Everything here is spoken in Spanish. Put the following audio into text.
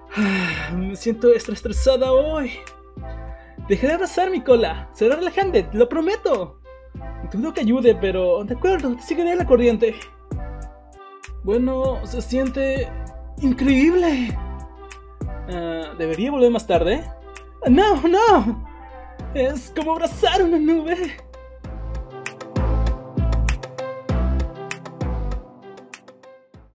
Me siento estresada hoy. Dejaré de abrazar mi cola. Será relajante, te lo prometo. Te pido que ayude, pero de acuerdo, te seguiré la corriente. Bueno, se siente increíble. ¿Debería volver más tarde? No, no. Es como abrazar una nube.